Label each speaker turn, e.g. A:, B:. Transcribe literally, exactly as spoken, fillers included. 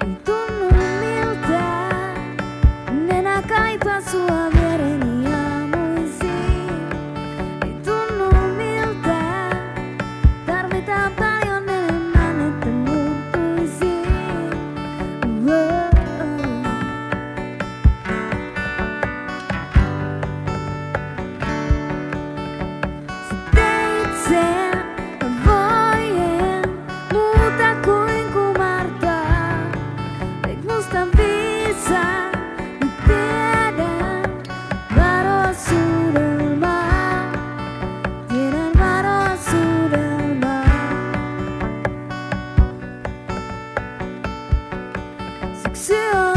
A: tu non umiltà ne na caipa sua vereniamo insieme e tu non umiltà darmi tanta io nelle mani tenuto insieme oh, oh. Se te voglio muta kuin kumarta ik musta visa mi tiada varo del mar tiada varo del mar